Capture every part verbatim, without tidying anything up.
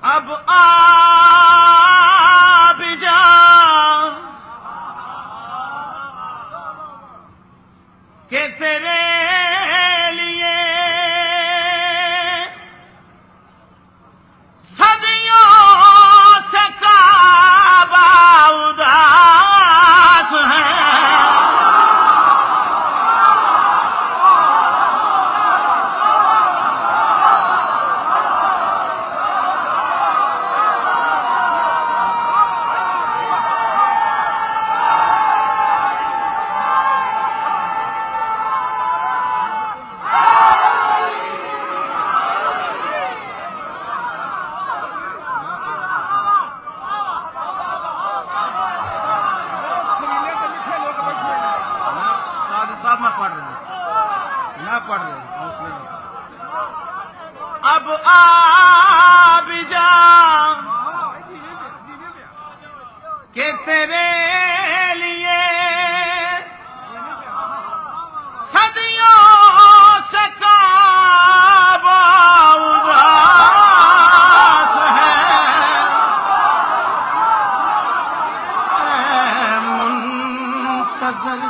اب آ بھی جا کہ تیرے لیے صدیوں سے کعبہ اداس ہے. صاحب میں پڑھ رہے ہیں میں پڑھ رہے ہیں حوصلے میں. اب آ بھی جا کہ تیرے لیے صدیوں سے کعبہ اداس ہے. اے منتظر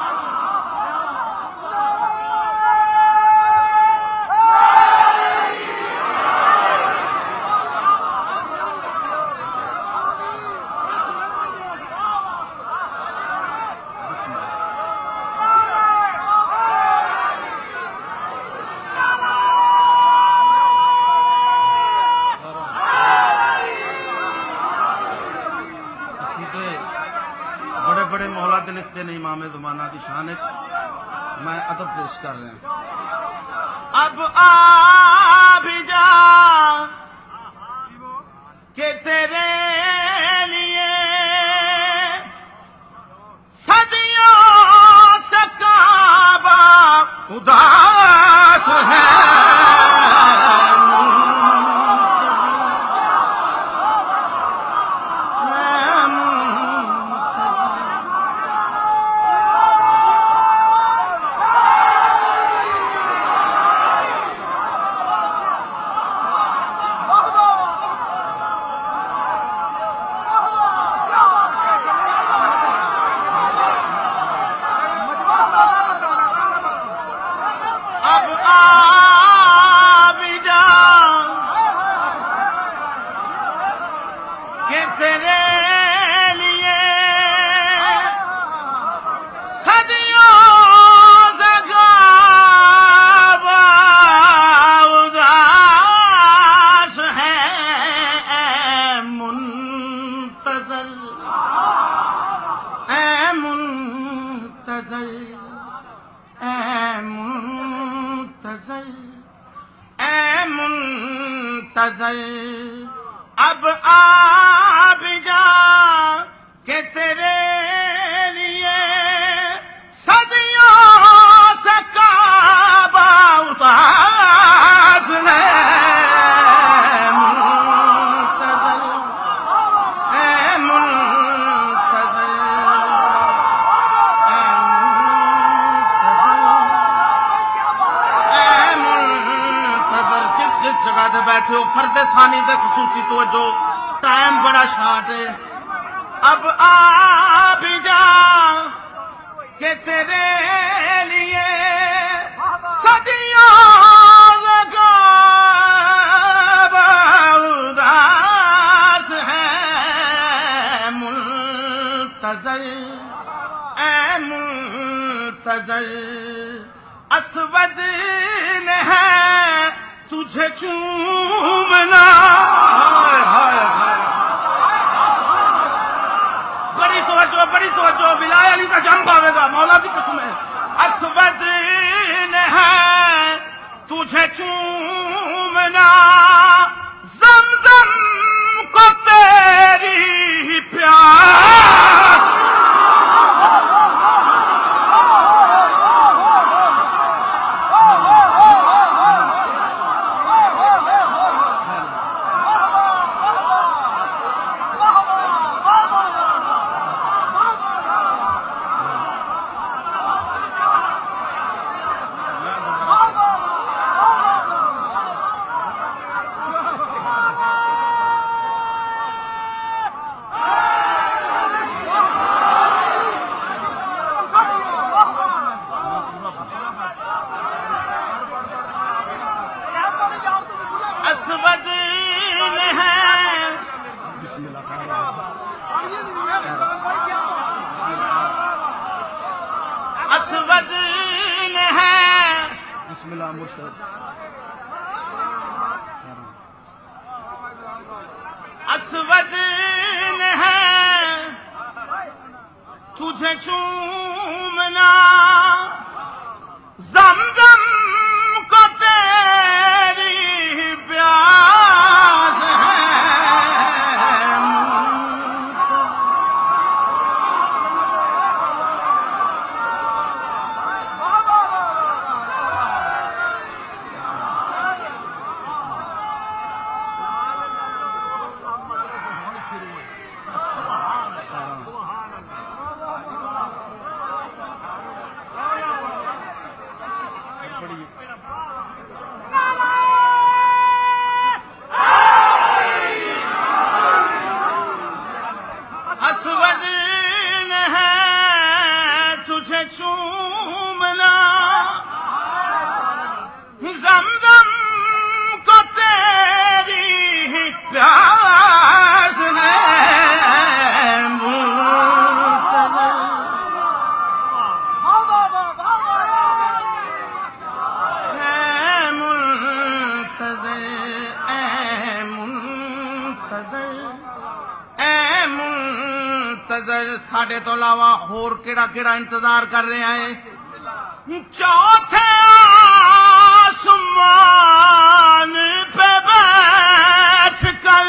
بڑے بڑے محلات لکھتے نہیں امام زمانہ کی شان ہے. میں ادب پیش کر رہے ہیں. اب آ بھی جا کہ تیرے لیے صدیوں سے کعبہ اداس ہے. اب آ بھی جا کہ تیرے لیے صدیوں سے کعبہ اداس ہے. اے منتظر اے منتظر اے منتظر اے منتظر اب آ بھی جا کہ تیرے لیے صدیوں سے کعبہ اداس ہے. منتظر اے منتظر جس جگہ دے بیٹھے ہو فرد ثانی دے خصوصی توجہ. ٹائم بڑا شارٹ ہے. اب آ بھی جا کہ تیرے لیے صدیوں سے کعبہ اداس ہے. منتظر اے منتظر اسود نے ہے تجھے چومنا. بڑی توجہ بڑی توجہ بلال علی کا جنگ آئے گا مولا کی قسم ہے. اسود نے ہے تجھے چومنا زمزم کو تیری پیاس. اسود ہے اسود ہے بسم اللہ مرشد اسود ہے تجھے چومنا زمزم کو تیری پیاس ہے اسود ہے تجھے چومنا زمزم کو تیری پیاس ہے ساڈے تو علاوہ ہور کیڑا کیڑا انتظار کر رہے ہیں چوتھے آسمان پہ بیٹھ کر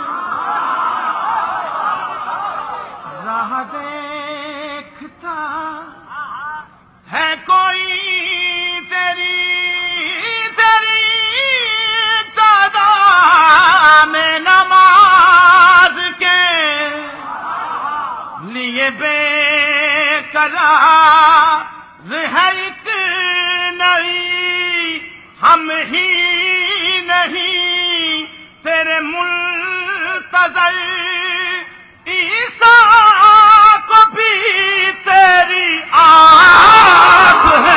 راہ دیکھتا ہے کوئی تیری تیری قدم نماز کے لیے بے قرار ہے ایک نئی ہم ہی نہیں تیرے منتظر عیسیٰ کو بھی تیری آس ہے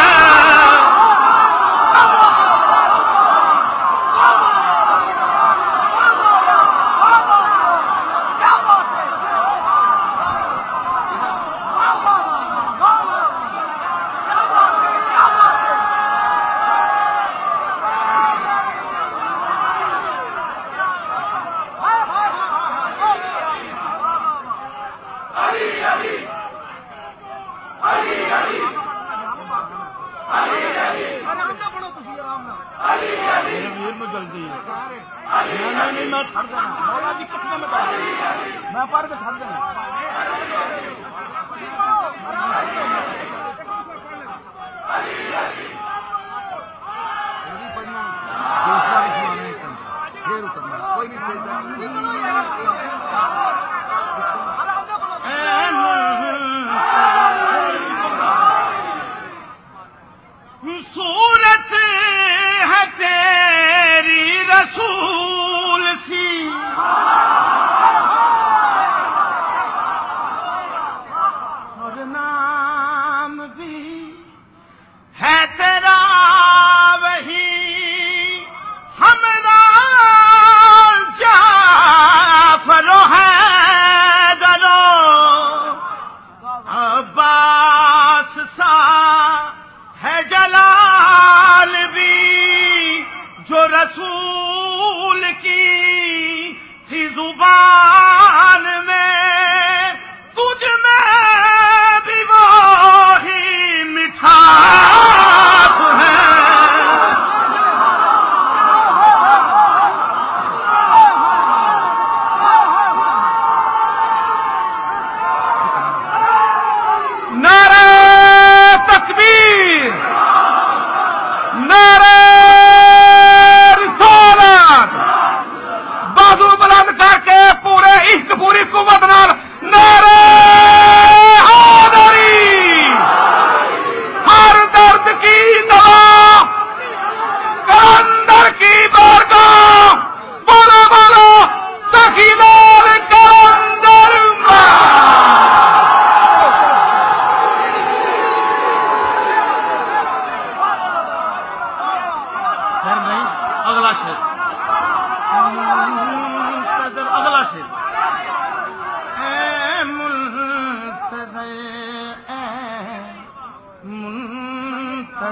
میں پڑھ کے چھڑ دینا صورت ہے تیری رسول سی اور نام بھی ہے تیرا وہی ہمدان جعفر و حیدر و عباس سا ہے جلال بھی جو رسول کی تھی زبان میں تجھ میں بھی وہی مٹھاس ہے نعرہ تکبیر نعرہ رسالت بازو بلند کر کے پورے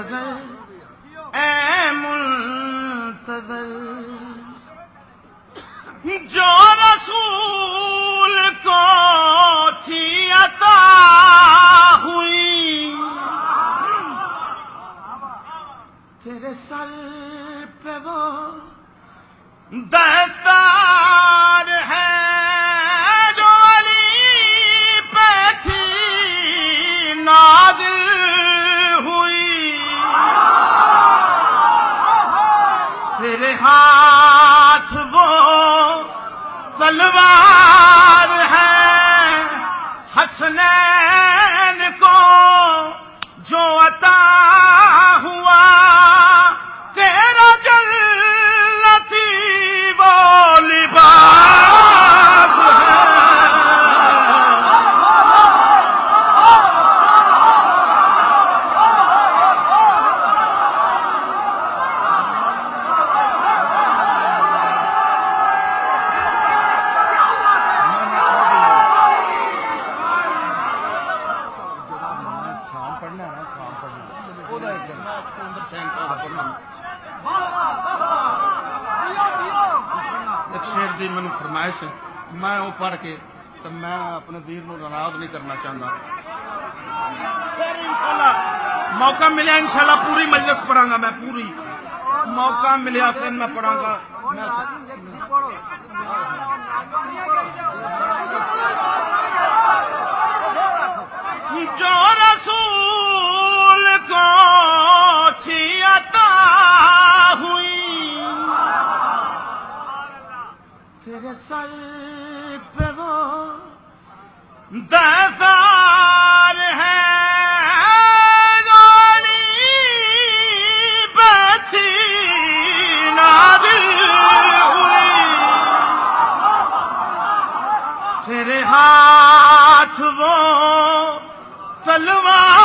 نظر اے منتظر جو رسول کو تھی عطا ہوئی تیرے سر پہ وہ دستار ہے جو علی پہ تھی نازل ہوئی تیرے ہاتھ وہ تلوار ہے حسنین کو جو عطا ہوا تیرا جنتی وہ لباس ہے ایک شیر دی میں فرمائش ہے میں وہ پڑھ کے تو میں اپنے دیر نو ناراض نہیں کرنا چاہتا پھر انشاءاللہ موقع ملیا انشاءاللہ پوری مجلس پڑھاں گا میں پوری موقع ملیا پھر میں پڑھاں گا جو رسول کو تھی عطا ہوئی تیرے سر پہ وہ دستار ہے جو علی پہ تھی نازل ہوئی تیرے ہاتھ وہ تلوار